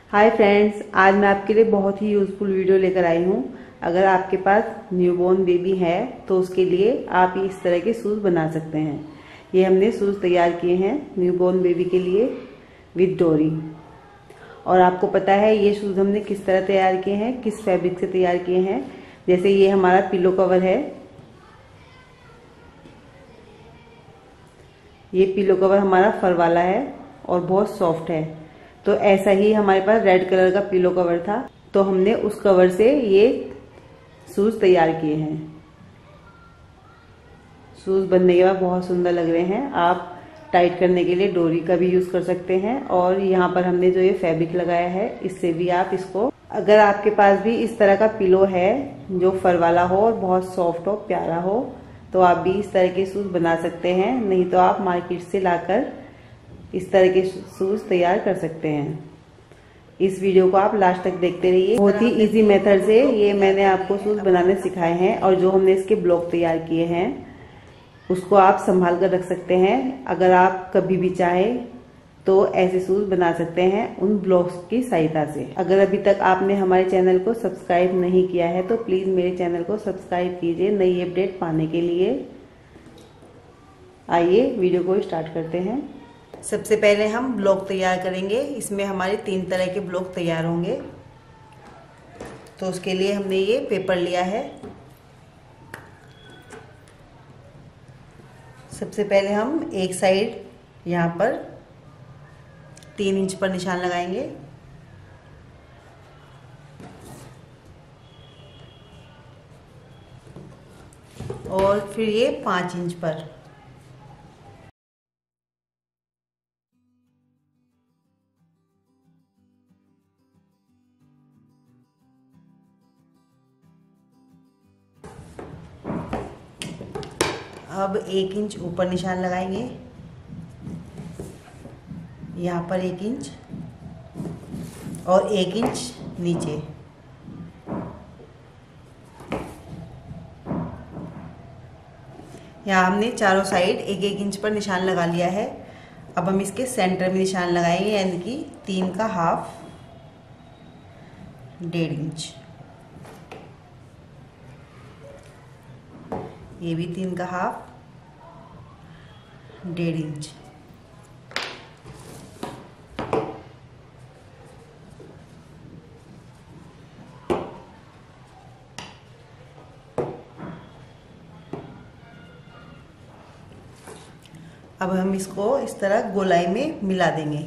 Hi friends, आज मैं आपके लिए बहुत ही यूज़फुल वीडियो लेकर आई हूँ। अगर आपके पास न्यूबॉर्न बेबी है तो उसके लिए आप इस तरह के शूज़ बना सकते हैं। ये हमने शूज़ तैयार किए हैं न्यूबॉर्न बेबी के लिए विद डोरी। और आपको पता है ये शूज़ हमने किस तरह तैयार किए हैं, किस फैब्रिक से तैयार किए हैं। जैसे ये हमारा पिलो कवर है, ये पिलो कवर हमारा फर वाला है और बहुत सॉफ्ट है। तो ऐसा ही हमारे पास रेड कलर का पिलो कवर था, तो हमने उस कवर से ये शूज तैयार किए हैं। शूज बनने के बाद बहुत सुंदर लग रहे हैं। आप टाइट करने के लिए डोरी का भी यूज कर सकते हैं, और यहाँ पर हमने जो ये फैब्रिक लगाया है इससे भी आप इसको, अगर आपके पास भी इस तरह का पिलो है जो फर वाला हो और बहुत सॉफ्ट हो, प्यारा हो, तो आप भी इस तरह के शूज बना सकते हैं। नहीं तो आप मार्केट से लाकर इस तरह के शूज तैयार कर सकते हैं। इस वीडियो को आप लास्ट तक देखते रहिए। बहुत ही इजी मेथड से ये मैंने आपको शूज बनाने सिखाए हैं, और जो हमने इसके ब्लॉक तैयार किए हैं उसको आप संभाल कर रख सकते हैं। अगर आप कभी भी चाहे तो ऐसे शूज बना सकते हैं उन ब्लॉक्स की सहायता से। अगर अभी तक आपने हमारे चैनल को सब्सक्राइब नहीं किया है तो प्लीज मेरे चैनल को सब्सक्राइब कीजिए नई अपडेट पाने के लिए। आइए वीडियो को स्टार्ट करते हैं। सबसे पहले हम ब्लॉक तैयार करेंगे। इसमें हमारे 3 तरह के ब्लॉक तैयार होंगे। तो उसके लिए हमने ये पेपर लिया है। सबसे पहले हम एक साइड यहाँ पर 3 इंच पर निशान लगाएंगे, और फिर ये 5 इंच पर। अब 1 इंच ऊपर निशान लगाएंगे, यहाँ पर 1 इंच और 1 इंच नीचे। यहाँ हमने चारों साइड 1-1 इंच पर निशान लगा लिया है। अब हम इसके सेंटर में निशान लगाएंगे, यानी कि 3 का हाफ, 1.5 इंच। ये भी 3 का हाफ, 1.5 इंच। अब हम इसको इस तरह गोलाई में मिला देंगे।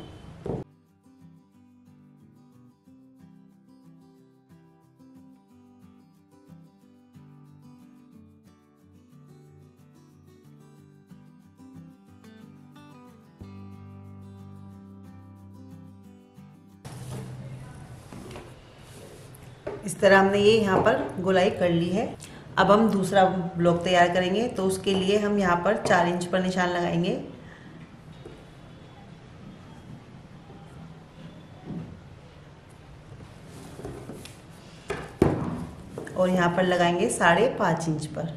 इस तरह हमने ये यहाँ पर गोलाई कर ली है। अब हम दूसरा ब्लॉक तैयार करेंगे, तो उसके लिए हम यहाँ पर 4 इंच पर निशान लगाएंगे, और यहाँ पर लगाएंगे 5.5 इंच पर।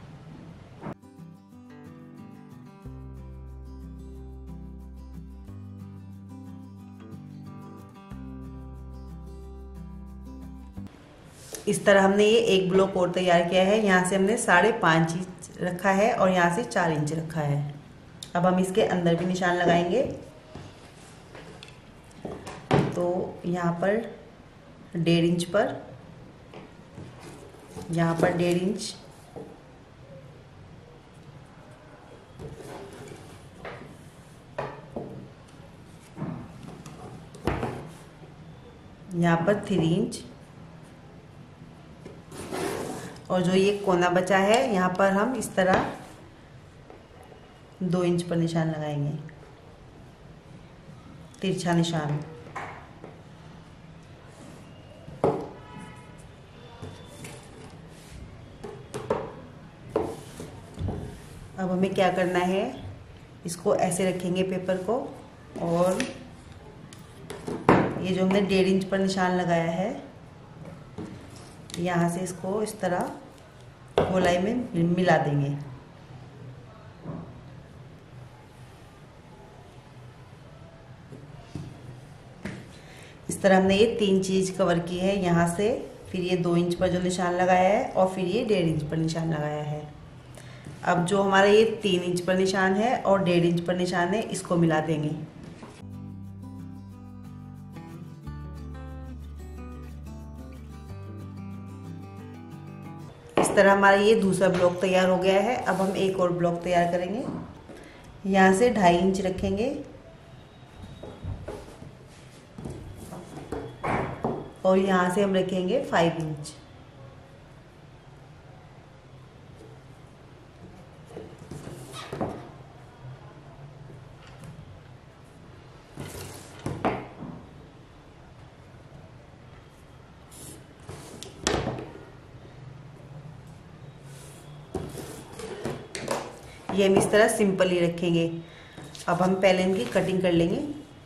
इस तरह हमने ये एक ब्लॉक और तैयार किया है। यहाँ से हमने 5.5 इंच रखा है और यहाँ से 4 इंच रखा है। अब हम इसके अंदर भी निशान लगाएंगे। तो यहाँ पर 1.5 इंच पर, यहाँ पर 1.5 इंच, यहाँ पर 3 इंच, और जो ये कोना बचा है यहाँ पर हम इस तरह 2 इंच पर निशान लगाएंगे, तिरछा निशान। अब हमें क्या करना है, इसको ऐसे रखेंगे पेपर को, और ये जो हमने 1.5 इंच पर निशान लगाया है यहाँ से इसको इस तरह गोलाई में मिला देंगे। इस तरह हमने ये 3 चीज कवर की है, यहाँ से फिर ये 2 इंच पर जो निशान लगाया है और फिर ये 1.5 इंच पर निशान लगाया है। अब जो हमारा ये 3 इंच पर निशान है और 1.5 इंच पर निशान है, इसको मिला देंगे। इस तरह हमारा ये दूसरा ब्लॉक तैयार हो गया है। अब हम एक और ब्लॉक तैयार करेंगे। यहाँ से 2.5 इंच रखेंगे और यहाँ से हम रखेंगे 5 इंच। ये हम इस तरह सिंपल ही रखेंगे। अब हम पहले इनकी कटिंग कर लेंगे।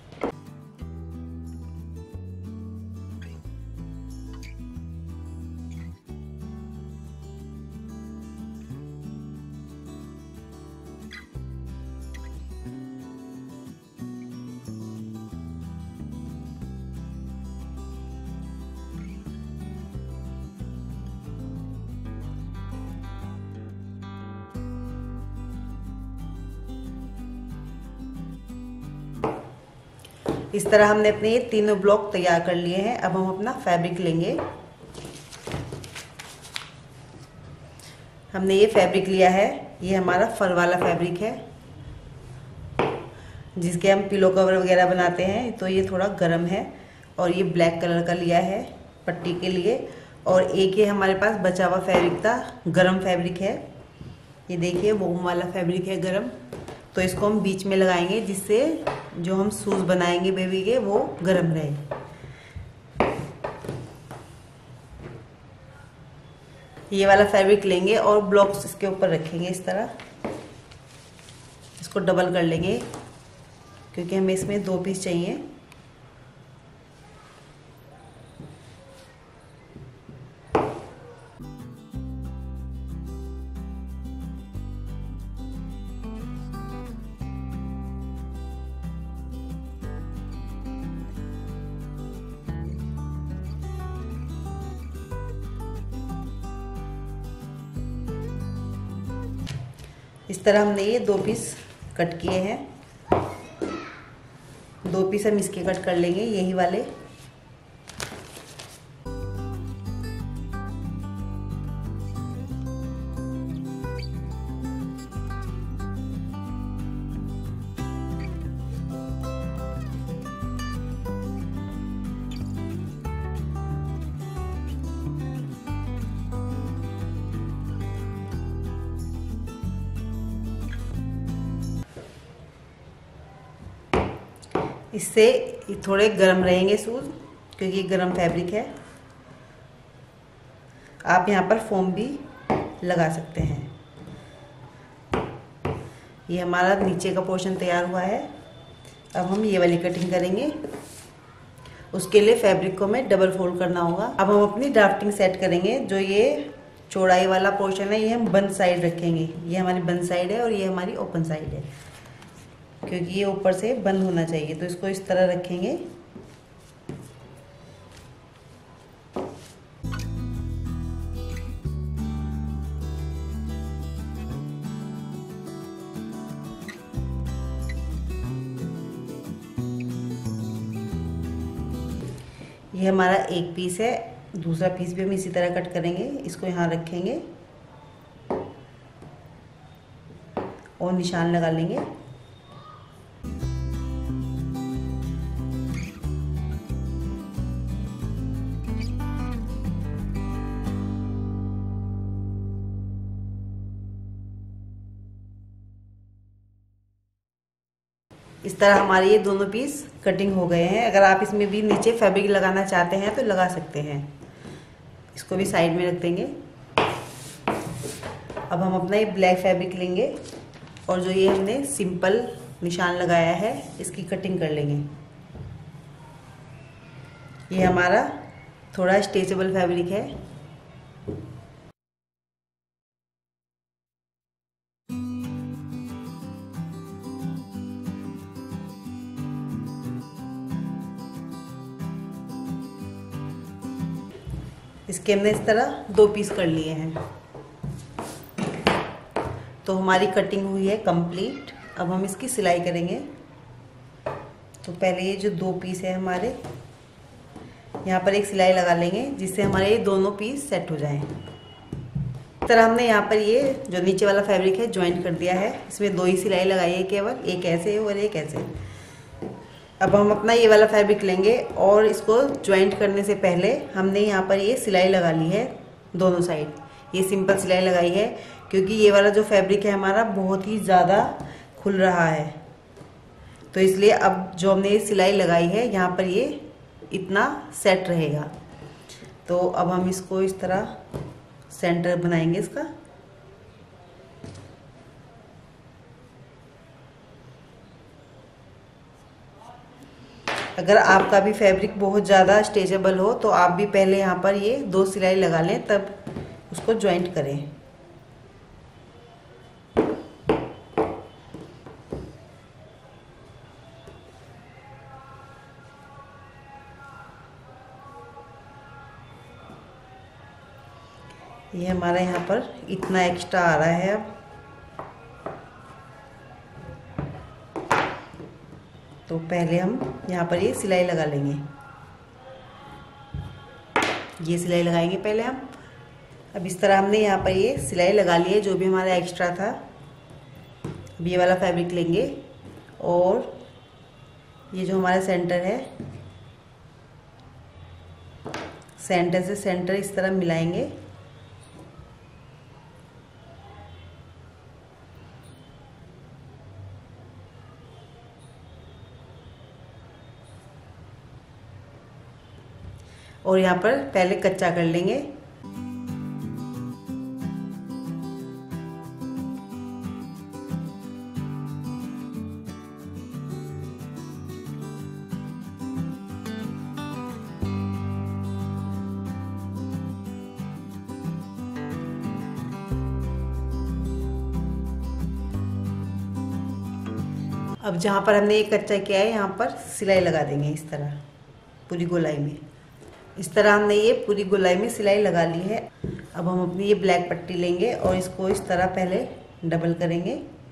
इस तरह हमने अपने ये तीनों ब्लॉक तैयार कर लिए हैं। अब हम अपना फैब्रिक लेंगे। हमने ये फैब्रिक लिया है, ये हमारा फर वाला फैब्रिक है जिसके हम पिलो कवर वगैरह बनाते हैं। तो ये थोड़ा गर्म है और ये ब्लैक कलर का लिया है पट्टी के लिए। और एक ये हमारे पास बचा हुआ फैब्रिक था, गरम फैब्रिक है। ये देखिए वोम वाला फैब्रिक है गरम। तो इसको हम बीच में लगाएंगे जिससे जो हम शूज बनाएंगे बेबी के वो गर्म रहे। ये वाला फैब्रिक लेंगे और ब्लॉक्स इसके ऊपर रखेंगे इस तरह। इसको डबल कर लेंगे क्योंकि हमें इसमें 2 पीस चाहिए। इस तरह हमने ये 2 पीस कट किए हैं। 2 पीस हम इसके कट कर लेंगे, यही वाले। इससे थोड़े गर्म रहेंगे शूज क्योंकि ये गर्म फैब्रिक है। आप यहाँ पर फोम भी लगा सकते हैं। ये हमारा नीचे का पोर्शन तैयार हुआ है। अब हम ये वाली कटिंग करेंगे। उसके लिए फैब्रिक को हमें डबल फोल्ड करना होगा। अब हम अपनी ड्राफ्टिंग सेट करेंगे। जो ये चौड़ाई वाला पोर्शन है ये हम बंद साइड रखेंगे। ये हमारी बंद साइड है और ये हमारी ओपन साइड है क्योंकि ये ऊपर से बंद होना चाहिए। तो इसको इस तरह रखेंगे। ये हमारा एक पीस है। दूसरा पीस भी हम इसी तरह कट करेंगे। इसको यहाँ रखेंगे और निशान लगा लेंगे। इस तरह हमारे ये दोनों पीस कटिंग हो गए हैं। अगर आप इसमें भी नीचे फैब्रिक लगाना चाहते हैं तो लगा सकते हैं। इसको भी साइड में रख देंगे। अब हम अपना ये ब्लैक फैब्रिक लेंगे और जो ये हमने सिंपल निशान लगाया है इसकी कटिंग कर लेंगे। ये हमारा थोड़ा स्ट्रेचेबल फैब्रिक है। इसके हमने इस तरह 2 पीस कर लिए हैं। तो हमारी कटिंग हुई है कंप्लीट। अब हम इसकी सिलाई करेंगे। तो पहले ये जो 2 पीस है हमारे, यहाँ पर एक सिलाई लगा लेंगे जिससे हमारे ये दोनों पीस सेट हो जाएं। इस तरह हमने यहाँ पर ये जो नीचे वाला फैब्रिक है ज्वाइंट कर दिया है। इसमें 2 ही सिलाई लगाई है केवल, एक ऐसे और एक ऐसे। अब हम अपना ये वाला फैब्रिक लेंगे और इसको ज्वाइंट करने से पहले हमने यहाँ पर ये सिलाई लगा ली है दोनों साइड। ये सिंपल सिलाई लगाई है क्योंकि ये वाला जो फैब्रिक है हमारा बहुत ही ज़्यादा खुल रहा है, तो इसलिए अब जो हमने ये सिलाई लगाई है यहाँ पर ये इतना सेट रहेगा। तो अब हम इसको इस तरह सेंटर बनाएंगे इसका। अगर आपका भी फैब्रिक बहुत ज़्यादा स्ट्रेचेबल हो तो आप भी पहले यहाँ पर ये 2 सिलाई लगा लें, तब उसको ज्वाइंट करें। ये हमारा यहाँ पर इतना एक्स्ट्रा आ रहा है। अब तो पहले हम यहाँ पर ये सिलाई लगा लेंगे। ये सिलाई लगाएंगे पहले हम। अब इस तरह हमने यहाँ पर ये सिलाई लगा ली है जो भी हमारा एक्स्ट्रा था। अब ये वाला फैब्रिक लेंगे और ये जो हमारा सेंटर है, सेंटर से सेंटर इस तरह मिलाएंगे। और यहाँ पर पहले कच्चा कर लेंगे। अब जहाँ पर हमने ये कच्चा किया है यहाँ पर सिलाई लगा देंगे इस तरह पूरी गोलाई में। इस तरह हमने ये पूरी गोलाई में सिलाई लगा ली है। अब हम अपनी ये ब्लैक पट्टी लेंगे और इसको इस तरह पहले डबल करेंगे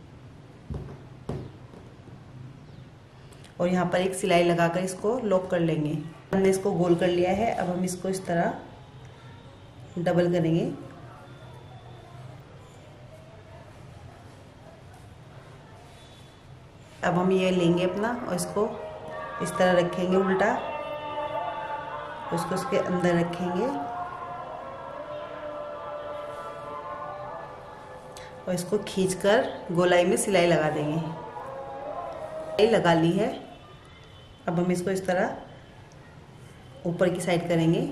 और यहाँ पर एक सिलाई लगाकर इसको लॉक कर लेंगे। हमने इसको गोल कर लिया है। अब हम इसको इस तरह डबल करेंगे। अब हम ये लेंगे अपना और इसको इस तरह रखेंगे उल्टा, उसको उसके अंदर रखेंगे और इसको खींचकर गोलाई में सिलाई लगा देंगे। सिलाई लगा ली है। अब हम इसको इस तरह ऊपर की साइड करेंगे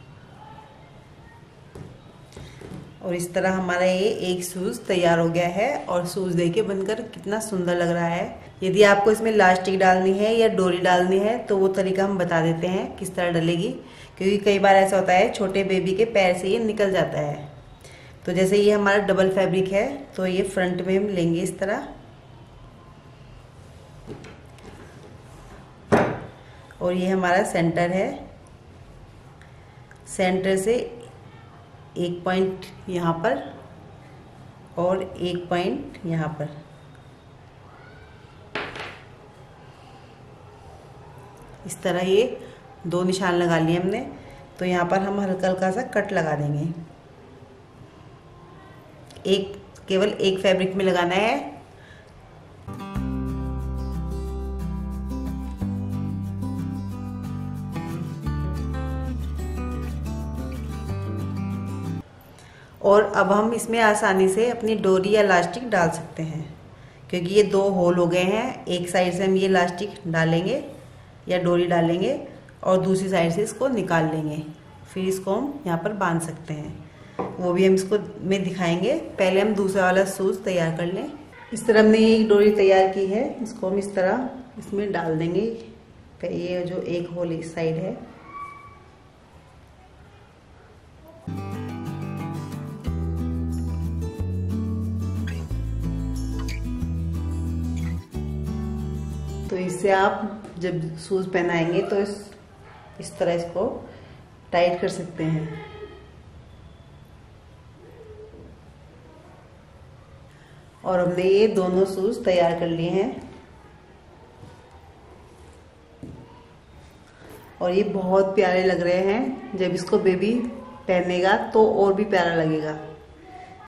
और इस तरह हमारा ये एक शूज़ तैयार हो गया है। और शूज़ देखिए बनकर कितना सुंदर लग रहा है। यदि आपको इसमें इलास्टिक डालनी है या डोरी डालनी है तो वो तरीका हम बता देते हैं किस तरह डलेगी, क्योंकि कई बार ऐसा होता है छोटे बेबी के पैर से ये निकल जाता है। तो जैसे ये हमारा डबल फैब्रिक है तो ये फ्रंट में हम लेंगे इस तरह और ये हमारा सेंटर है। सेंटर से एक पॉइंट यहाँ पर और एक पॉइंट यहाँ पर। इस तरह ये 2 निशान लगा लिए हमने। तो यहाँ पर हम हल्का हल्का सा कट लगा देंगे। केवल एक फैब्रिक में लगाना है। और अब हम इसमें आसानी से अपनी डोरी या इलास्टिक डाल सकते हैं, क्योंकि ये 2 होल हो गए हैं। एक साइड से हम ये इलास्टिक डालेंगे या डोरी डालेंगे और दूसरी साइड से इसको निकाल लेंगे, फिर इसको हम यहाँ पर बांध सकते हैं। वो भी हम इसको में दिखाएंगे। पहले हम दूसरा वाला शूज़ तैयार कर लें। इस तरह हमने एक डोरी तैयार की है, इसको हम इस तरह इसमें डाल देंगे। ये जो एक होल इस साइड है, तो इससे आप जब शूज़ पहनाएंगे तो इस तरह इसको टाइट कर सकते हैं। और हमने ये दोनों शूज तैयार कर लिए हैं और ये बहुत प्यारे लग रहे हैं। जब इसको बेबी पहनेगा तो और भी प्यारा लगेगा।